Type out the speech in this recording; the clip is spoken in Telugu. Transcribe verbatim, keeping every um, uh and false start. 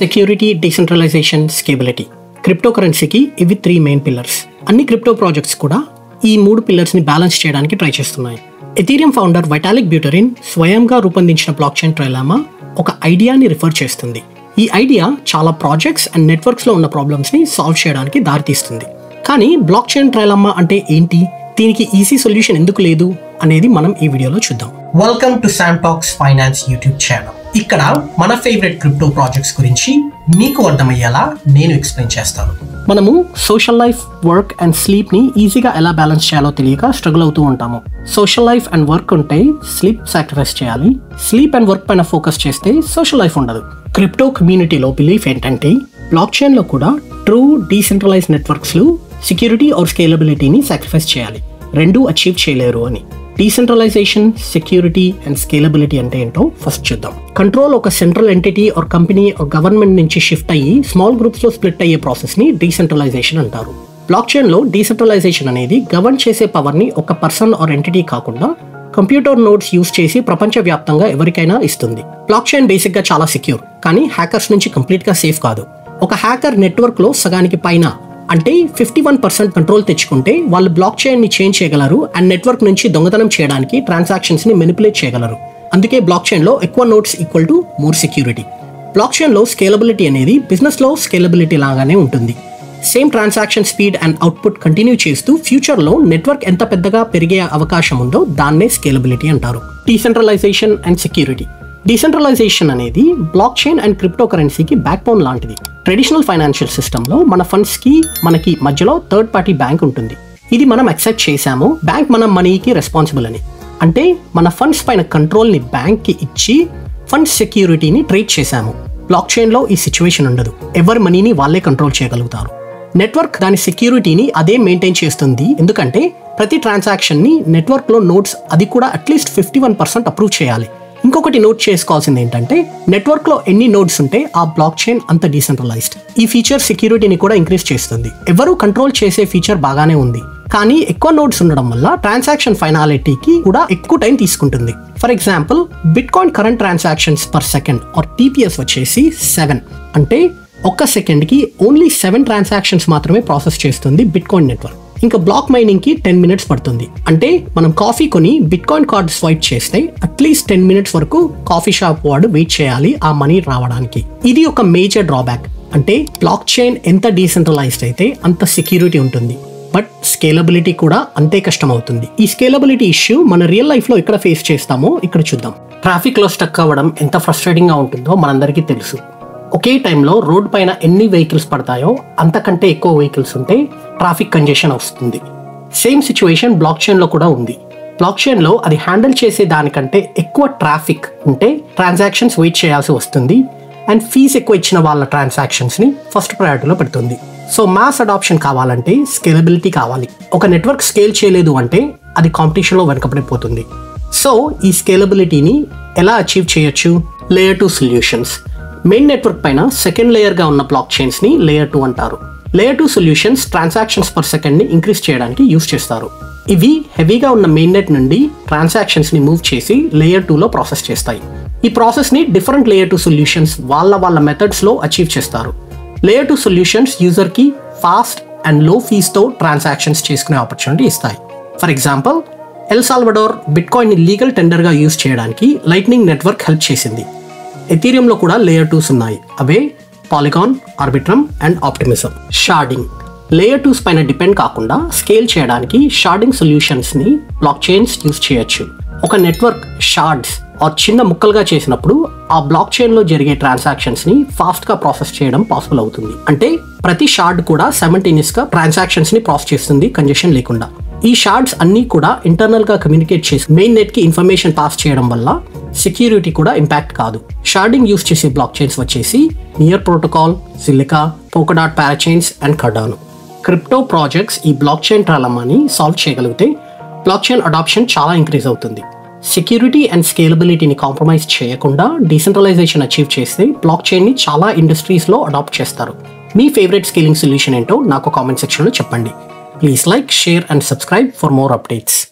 Security, decentralisation, scalability. క్రిప్టోకరెన్సీకి ఇవి త్రీ మెయిన్ పిల్లర్స్. అన్ని క్రిప్టో ప్రాజెక్ట్స్ కూడా ఈ మూడు పిల్లర్స్ని బ్యాలెన్స్ చేయడానికి ట్రై చేస్తున్నాయి. ఎథీరియం ఫౌండర్ వైటాలిక్ బ్యూటరిన్ స్వయంగా రూపొందించిన బ్లాక్ చైన్ ట్రైలెమా ఒక ఐడియాని రిఫర్ చేస్తుంది. ఈ ఐడియా చాలా ప్రాజెక్ట్స్ అండ్ నెట్వర్క్స్లో ఉన్న ప్రాబ్లమ్స్ని సాల్వ్ చేయడానికి దారితీస్తుంది. కానీ బ్లాక్ చైన్ ట్రైలెమా అంటే ఏంటి, దీనికి ఈజీ సొల్యూషన్ ఎందుకు లేదు అనేది మనం ఈ వీడియోలో చూద్దాం. Welcome to Sam Talks Finance YouTube channel. ఇక్కడ మన ఫేవరెట్ క్రిప్టో ప్రాజెక్ట్స్ గురించి మీకు అర్థమయ్యేలా నేను ఎక్స్ప్లెయిన్ చేస్తాను. మనము social life, work and sleep ని ఈజీగా ఎలా బ్యాలెన్స్ చేయాలో తెలియక స్ట్రగుల్ అవుతూ ఉంటాము. సోషల్ లైఫ్ అండ్ వర్క్ ఉంటే స్లీప్ సాక్రిఫైస్ చేయాలి. స్లీప్ అండ్ వర్క్ పైన ఫోకస్ చేస్తే సోషల్ లైఫ్ ఉండదు. క్రిప్టో కమ్యూనిటీలో బిలీఫ్ ఏంటంటే బ్లాక్ చైన్ లో కూడా ట్రూ డీసెంట్రలైజ్ నెట్వర్క్స్ లో సెక్యూరిటీ ఆర్ స్కేలబిలిటీని సాక్రిఫైస్ చేయాలి. రెండు అచీవ్ చేయలేరు అని. డీసెంట్రలైజేషన్, సెక్యూరిటీ అండ్ స్కేలబిలిటీ అంటే ఏంటో ఫస్ట్ చూద్దాం. కంట్రోల్ ఒక central entity or company or government నుంచి షిఫ్ట్ అయ్యి స్మాల్ గ్రూప్స్ లో స్ప్లిట్ అయ్యే ప్రాసెస్ ని డీసెంట్రలైజేషన్ అంటారు. బ్లాక్ చైన్ లో డీసెంట్రలైజేషన్ అనేది గవర్న్ చేసే పవర్ ని ఒక పర్సన్ ఆర్ ఎంటిటీ కాకుండా కంప్యూటర్ నోడ్స్ యూస్ చేసి ప్రపంచవ్యాప్తంగా ఎవరికైనా ఇస్తుంది. బ్లాక్ చైన్ బేసిక్ గా చాలా సెక్యూర్, కానీ హ్యాకర్స్ నుంచి కంప్లీట్ గా సేఫ్ కాదు. ఒక హ్యాకర్ నెట్వర్క్ లో సగానికి పైన అంటే ఫిఫ్టీ వన్ పర్సెంట్ కంట్రోల్ తెచ్చుకుంటే వాళ్ళు బ్లాక్ చైన్ ని చేంజ్ చేయగలరు అండ్ నెట్వర్క్ నుంచి దొంగతనం చేయడానికి ట్రాన్సాక్షన్స్ ని మెనిపులేట్ చేయగలరు. అందుకే బ్లాక్ చైన్ లో ఎక్కువ notes equal to more security. Blockchain లో స్కేలబిలిటీ అనేది బిజినెస్ లో స్కేలబిలిటీ లాగానే ఉంటుంది. Same transaction speed and output continue చేస్తూ ఫ్యూచర్ లో నెట్వర్క్ ఎంత పెద్దగా పెరిగే అవకాశం ఉందో దాన్నే స్కేలబిలిటీ అంటారు. Decentralisation and security. డీసెంట్రలైజేషన్ అనేది బ్లాక్ చైన్ అండ్ క్రిప్టో కరెన్సీకి బ్యాక్ బోన్ లాంటిది. ట్రెడిషనల్ ఫైనాన్షియల్ సిస్టంలో మన ఫండ్స్ కి మనకి మధ్యలో థర్డ్ పార్టీ బ్యాంక్ ఉంటుంది. ఇది మనం యాక్సెప్ట్ చేసాము, బ్యాంక్ మన మనీకి రెస్పాన్సిబుల్ అని. అంటే మన ఫండ్స్ పైన కంట్రోల్ ని బ్యాంక్ కి ఇచ్చి ఫండ్స్ సెక్యూరిటీని ట్రీట్ చేసాము. బ్లాక్ చైన్ లో ఈ సిచ్యువేషన్ ఉండదు. ఎవరి మనీని వాళ్ళే కంట్రోల్ చేయగలుగుతారు. నెట్వర్క్ దాని సెక్యూరిటీని అదే మెయింటైన్ చేస్తుంది. ఎందుకంటే ప్రతి ట్రాన్సాక్షన్ ని నెట్వర్క్ లో నోట్స్ అది కూడా at least fifty one percent approve చేయాలి. ఇంకొకటి నోట్ చేసుకోవాల్సింది ఏంటంటే నెట్వర్క్ లో ఎన్ని నోడ్స్ ఉంటే ఆ బ్లాక్ చైన్ అంత డీసెంట్రలైజ్డ్. ఈ ఫీచర్ సెక్యూరిటీని కూడా ఇంక్రీజ్ చేస్తుంది. ఎవరు కంట్రోల్ చేసే ఫీచర్ బాగానే ఉంది, కానీ ఎక్కువ నోడ్స్ ఉండడం వల్ల ట్రాన్సాక్షన్ ఫైనాలిటీకి కూడా ఎక్కువ టైం తీసుకుంటుంది. For example bitcoin current transactions per second or TPS వచ్చేసి సెవెన్. అంటే ఒక్క సెకండ్ కి ఓన్లీ సెవెన్ ట్రాన్సాక్షన్స్ మాత్రమే ప్రాసెస్ చేస్తుంది బిట్ కాయిన్ నెట్వర్క్. ఇంకా బ్లాక్ మైనింగ్ కి టెన్ మినిట్స్ పడుతుంది. అంటే మనం కాఫీ కొని బిట్ కాయిన్ కార్డ్ స్వైప్ చేస్తే అట్లీస్ట్ టెన్ మినిట్స్ వరకు కాఫీ షాప్ వాడు వెయిట్ చేయాలి ఆ మనీ రావడానికి. ఇది ఒక మేజర్ డ్రాబ్యాక్. అంటే బ్లాక్ చైన్ ఎంత డీసెంట్రలైజ్డ్ అయితే అంత సెక్యూరిటీ ఉంటుంది, బట్ స్కేలబిలిటీ కూడా అంతే కష్టం అవుతుంది. ఈ స్కేలబిలిటీ ఇష్యూ మన రియల్ లైఫ్ లో ఎక్కడ ఫేస్ చేస్తామో ఇక్కడ చూద్దాం. ట్రాఫిక్ లో స్టక్ అవ్వడం ఎంత ఫ్రస్ట్రేటింగ్ గా ఉంటుందో మనందరికీ తెలుసు. ఒకే టైంలో రోడ్ పైన ఎన్ని వెహికల్స్ పడతాయో అంతకంటే ఎక్కువ వెహికల్స్ ఉంటే ట్రాఫిక్ కంజెషన్ వస్తుంది. సేమ్ సిచ్యువేషన్ బ్లాక్ చైన్ లో కూడా ఉంది. బ్లాక్ చైన్ లో అది హ్యాండిల్ చేసే దానికంటే ఎక్కువ ట్రాఫిక్ ఉంటే ట్రాన్సాక్షన్స్ వెయిట్ చేయాల్సి వస్తుంది అండ్ ఫీజు ఎక్కువ ఇచ్చిన వాళ్ళ ట్రాన్సాక్షన్స్ ని ఫస్ట్ ప్రయారిటీలో పెడుతుంది. సో మాస్ అడాప్షన్ కావాలంటే స్కేలబిలిటీ కావాలి. ఒక నెట్వర్క్ స్కేల్ చేయలేదు అంటే అది కాంపిటీషన్ లో వెనకబడిపోతుంది. సో ఈ స్కేలబిలిటీని ఎలా అచీవ్ చేయొచ్చు? Layer two solutions. Main network పైన సెకండ్ లేయర్ గా ఉన్న బ్లాక్ చైన్స్ ని లేయర్ టూ అంటారు. Layer two solutions transactions per second ని ఇంక్రీజ్ చేయడానికి యూస్ చేస్తారు. ఇవి హెవీగా ఉన్న మెయిన్ నెట్ నుండి ట్రాన్సాక్షన్స్ ని మూవ్ చేసి లేయర్ టూ లో ప్రాసెస్ చేస్తాయి. ఈ ప్రాసెస్ ని డిఫరెంట్ లేయర్ టూ సొల్యూషన్స్ వాళ్ళ వాళ్ళ మెథడ్స్ లో అచీవ్ చేస్తారు. లేయర్ టూ సొల్యూషన్స్ యూజర్ కి ఫాస్ట్ అండ్ లో ఫీస్ తో ట్రాన్సాక్షన్స్ చేసుకునే ఆపర్చునిటీ ఇస్తాయి. For example El Salvador bitcoin ని లీగల్ టెండర్ గా యూస్ చేయడానికి లైట్నింగ్ నెట్వర్క్ హెల్ప్ చేసింది. ఎథీరియం లో కూడా లేయర్ టూస్ ఉన్నాయి. అవే Polygon, Arbitrum and Optimism. Sharding. Layer twos పైన డిపెండ్ కాకుండా స్కేల్ చేయడానికి షార్డింగ్ సొల్యూషన్స్ ని బ్లాక్ చైన్స్ యూస్ చేయొచ్చు. ఒక నెట్వర్క్ షార్డ్స్ ఆర్ చిన్న ముక్కలుగా చేసినప్పుడు ఆ బ్లాక్ చైన్ లో జరిగే ట్రాన్సాక్షన్స్ ని ఫాస్ట్ గా ప్రాసెస్ చేయడం పాసిబుల్ అవుతుంది. అంటే ప్రతి షార్డ్ కూడా సైమల్టేనియస్ గా ట్రాన్సాక్షన్స్ ని ప్రాసెస్ చేస్తుంది కంజెషన్ లేకుండా. ఈ షార్డ్స్ అన్ని కూడా ఇంటర్నల్ గా కమ్యూనికేట్ చేసి మెయిన్ నెట్ కి ఇన్ఫర్మేషన్ పాస్ చేయడం వల్ల సెక్యూరిటీ కూడా ఇంపాక్ట్ కాదు. షార్డింగ్ యూస్ చేసే బ్లాక్ చైన్స్ వచ్చేసి Near Protocol, Zilliqa, Polkadot parachains and Cardano. Crypto projects ఈ బ్లాక్ చైన్ ట్రైలెమాని సాల్వ్ చేయగలిగితే బ్లాక్ చైన్ అడాప్షన్ చాలా ఇంక్రీజ్ అవుతుంది. సెక్యూరిటీ అండ్ స్కేలబిలిటీని కాంప్రమైజ్ చేయకుండా డీసెంట్రలైజేషన్ అచీవ్ చేస్తే బ్లాక్ చైన్ ని చాలా ఇండస్ట్రీస్ లో అడాప్ట్ చేస్తారు. మీ ఫేవరెట్ స్కేలింగ్ సొల్యూషన్ ఏంటో నాకు కామెంట్ సెక్షన్ లో చెప్పండి. Please like, share and subscribe for more updates.